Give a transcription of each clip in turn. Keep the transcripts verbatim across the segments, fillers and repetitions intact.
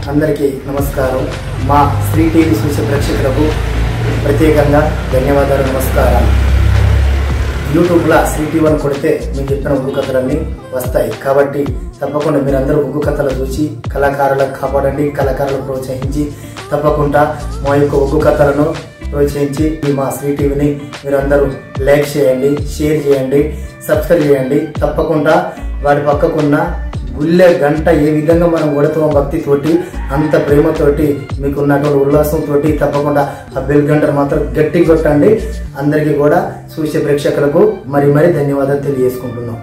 అందరికీ నమస్కారం. మా శ్రీ టీవీ చూసే ప్రేక్షకులకు ప్రత్యేకంగా ధన్యవాదాలు, నమస్కారాలు. యూట్యూబ్లో శ్రీ టీవీ అని కొడితే మేము చెప్పిన ఉగ్గు కథలన్నీ వస్తాయి. కాబట్టి తప్పకుండా మీరందరూ ఉగ్గు కథలు చూసి కళాకారులకు కాపాడండి, కళాకారులు ప్రోత్సహించి తప్పకుండా మా యొక్క ఉగ్గు కథలను ప్రోత్సహించి మా శ్రీ టీవీని మీరందరూ లైక్ చేయండి, షేర్ చేయండి, సబ్స్క్రైబ్ చేయండి. తప్పకుండా వాటి పక్కకున్న గుళ్ళె గంట ఏ విధంగా మనం కొడుతామో భక్తితోటి, అంత ప్రేమతోటి, మీకు ఉన్నటువంటి ఉల్లాసంతో తప్పకుండా ఆ బెల్ గంటను మాత్రం గట్టి కొట్టండి. అందరికీ కూడా చూసే ప్రేక్షకులకు మరి మరి ధన్యవాదాలు తెలియజేసుకుంటున్నాం.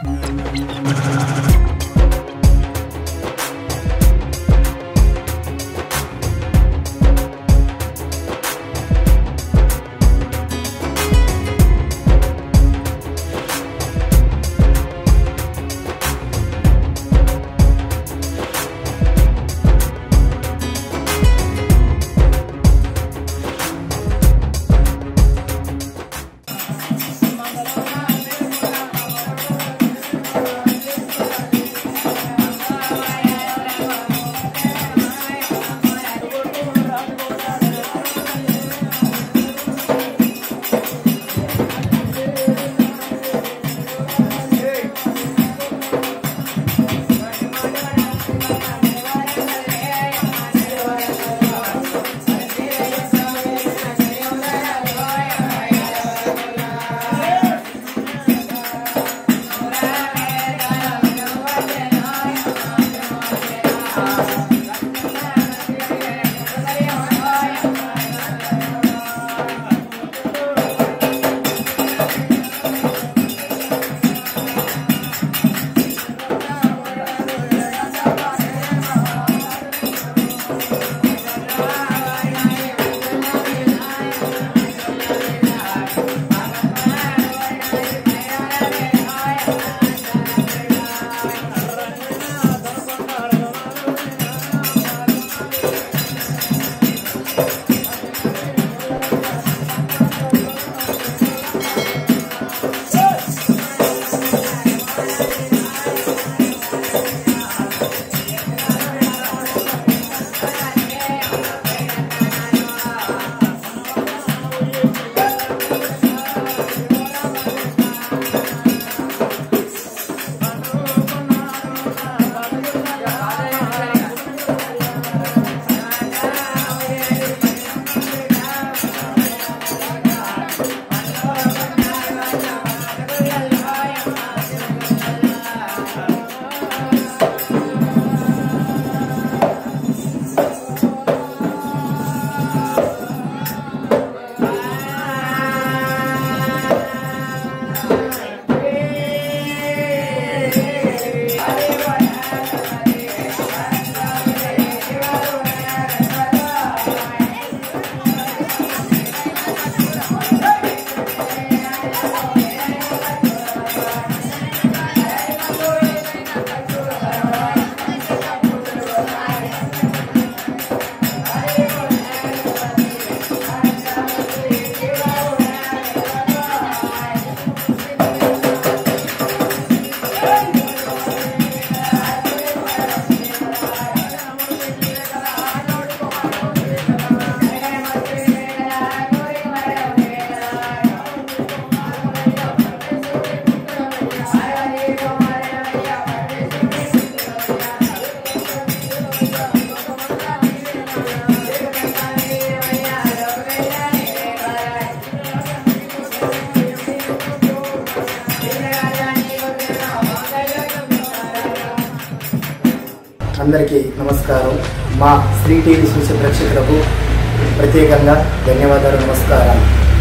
అందరికీ నమస్కారం. మా శ్రీ టీవీ చూసే ప్రేక్షకులకు ప్రత్యేకంగా ధన్యవాదాలు, నమస్కారాలు.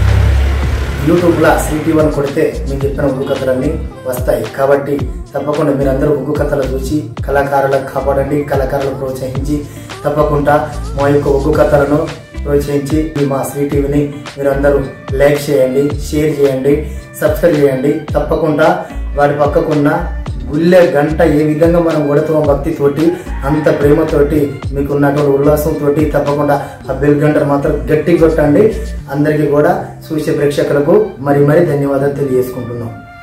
యూట్యూబ్లో శ్రీ టీవీ అని కొడితే మేము చెప్పిన ఉగ్గు కథలన్నీ వస్తాయి. కాబట్టి తప్పకుండా మీరందరూ ఉగ్గు కథలు చూసి కళాకారులకు కాపాడండి, కళాకారులు ప్రోత్సహించి తప్పకుండా మా యొక్క ఉగ్గు కథలను ప్రోత్సహించి మా శ్రీ టీవీని మీరందరూ లైక్ చేయండి, షేర్ చేయండి, సబ్స్క్రైబ్ చేయండి. తప్పకుండా వాటి పక్కకున్న గుళ్ళె గంట ఏ విధంగా మనం కొడుతామో భక్తితోటి, అంత ప్రేమతోటి, మీకు ఉన్నటువంటి ఉల్లాసంతో తప్పకుండా ఆ బెల్ గంటను మాత్రం గట్టి కొట్టండి. అందరికీ కూడా చూసే ప్రేక్షకులకు మరి మరి ధన్యవాదాలు తెలియజేసుకుంటున్నాం.